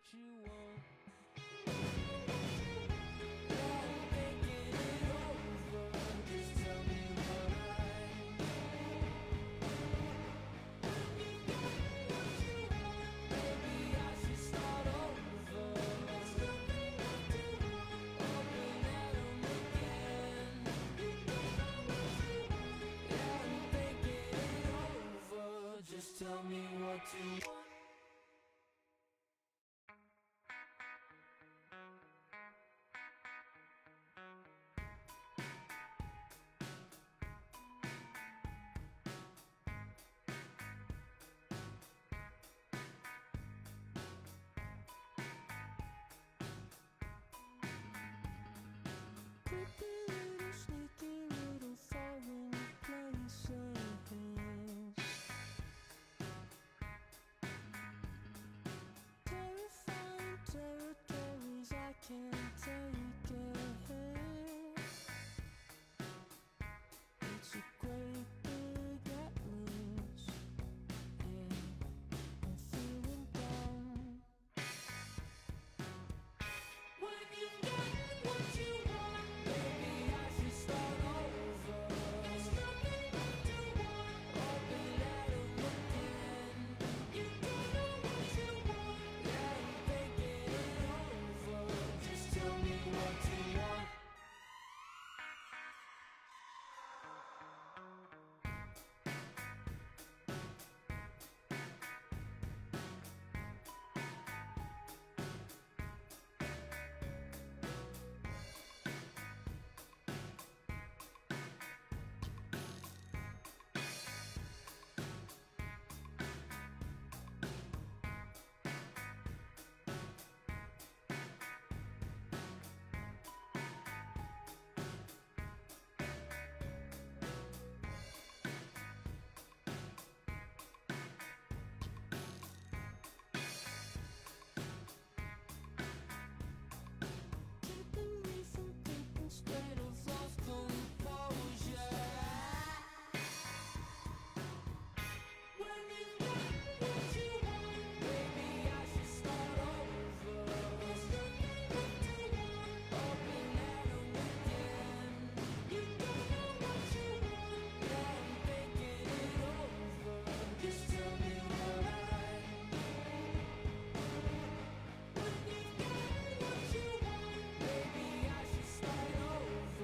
what you want. Yeah, I'm thinking it over. Just tell me what I. When you get what you want, maybe I should start over. There's nothing left to want. Open at 'em again. You don't know what you want. Yeah, I'm thinking it over. Just tell me what you want. Creepy little, sneaky little foreign places. Terrifying territories I can't take it. It's a great big atlas, and I'm feeling down. When you get what you want, maybe I should start over. There's nothing left to want. Open at 'em again. You don't know what you want. Yeah, I'm thinking it over. Just tell me what you want. Keeping me from thinking straight of lost composure. When you get what you want, maybe I should start over. There's nothing left to want. Open at 'em again. You don't know what you want. Yeah, I'm thinking it over. Just tell me what I. When you get what you want, maybe I should start over.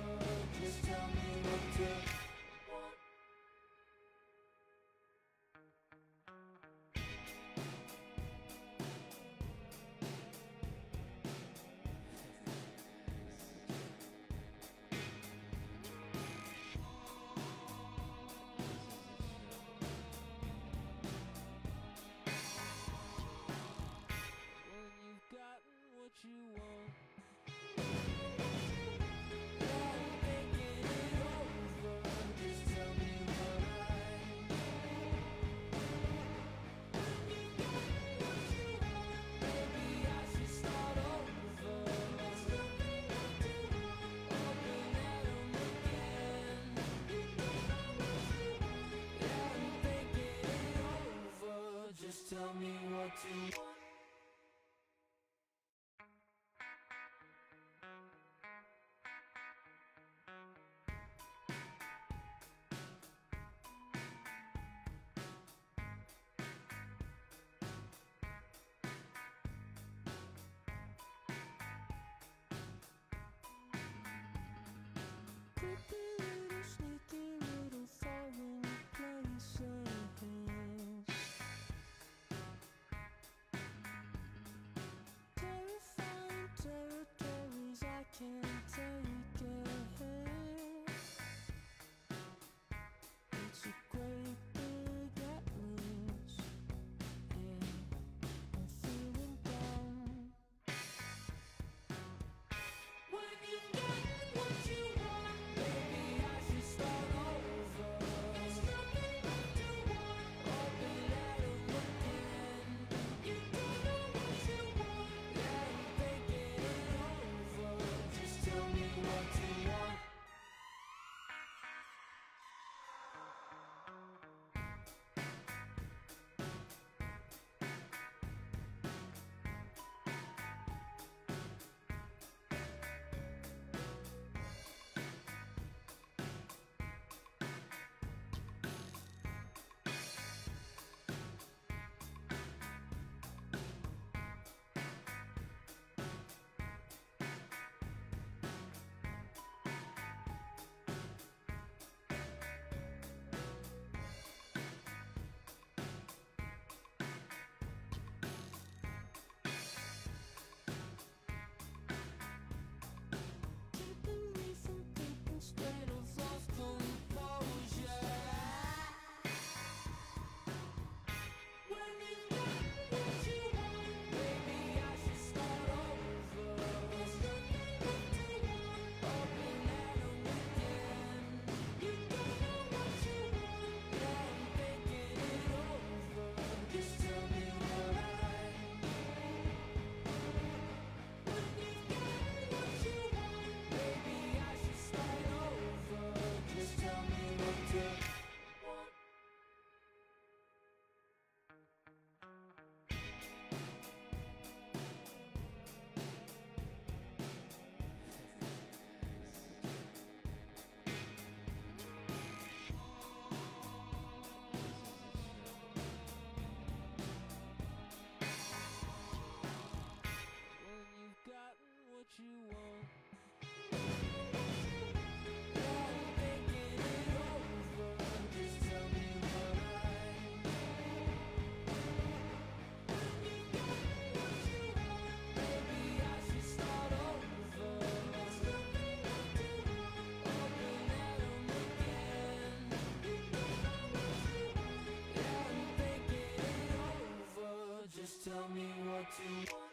what you want.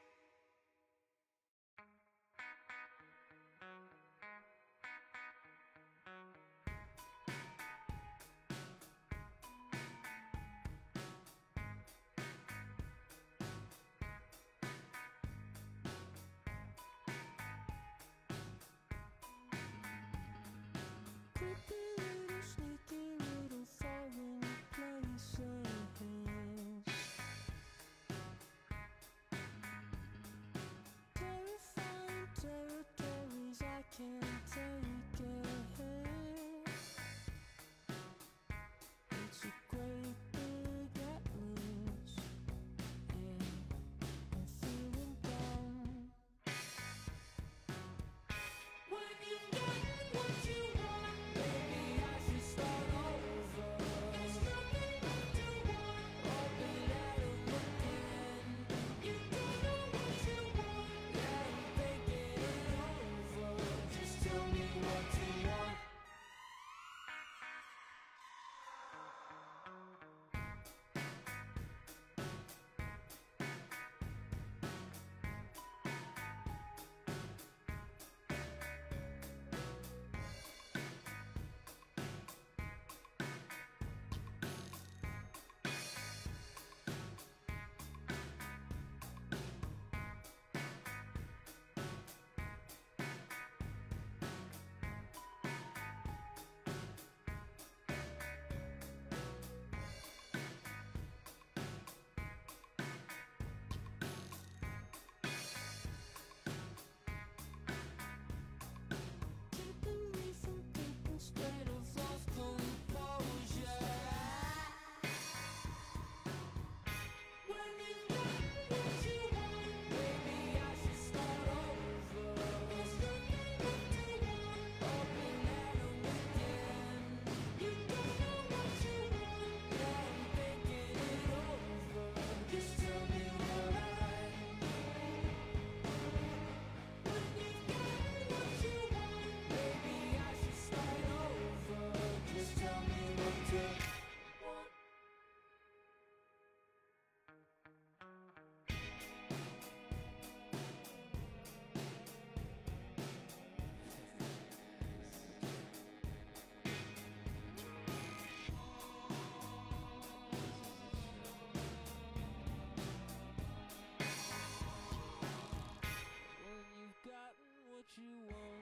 What you want.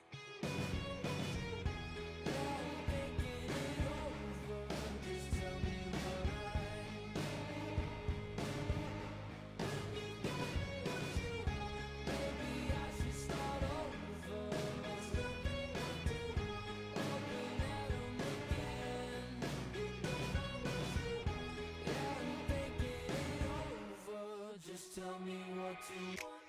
Yeah, thinking it over. Just tell me what when you got what you want, maybe I should start over. There's nothing left to want. Open at 'em again. You know what you want. Yeah, I'm thinking it over. Just tell me what you want.